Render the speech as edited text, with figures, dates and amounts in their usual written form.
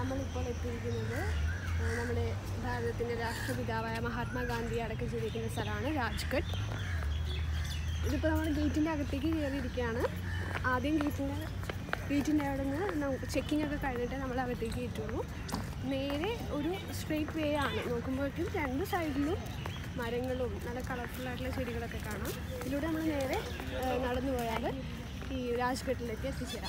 നമ്മളിപ്പോൾ എത്തിയിരിക്കുന്നത് നമ്മുടെ ഭാരതത്തിൻ്റെ രാഷ്ട്രപിതാവായ മഹാത്മാ ഗാന്ധി അടക്കം ചെയ്തിരിക്കുന്ന സ്ഥലമാണ് രാജ്ഘട്ട്. ഇതിപ്പോൾ നമ്മൾ ഗേറ്റിൻ്റെ അകത്തേക്ക് കയറിയിരിക്കുകയാണ്. ആദ്യം ഗേറ്റിൻ്റെ അവിടെ നിന്ന് ചെക്കിംഗ് ഒക്കെ കഴിഞ്ഞിട്ട് നമ്മൾ അകത്തേക്ക് കയറ്റുള്ളൂ. നേരെ ഒരു സ്ട്രെയിറ്റ് വേ ആണ്. നോക്കുമ്പോഴേക്കും രണ്ട് സൈഡിലും മരങ്ങളും നല്ല കളർഫുള്ളായിട്ടുള്ള ചെടികളൊക്കെ കാണാം. ഇതിലൂടെ നമ്മൾ നേരെ നടന്നു പോയാൽ ഈ രാജ്ഘട്ടിലേക്ക് എത്തിച്ചേരാം.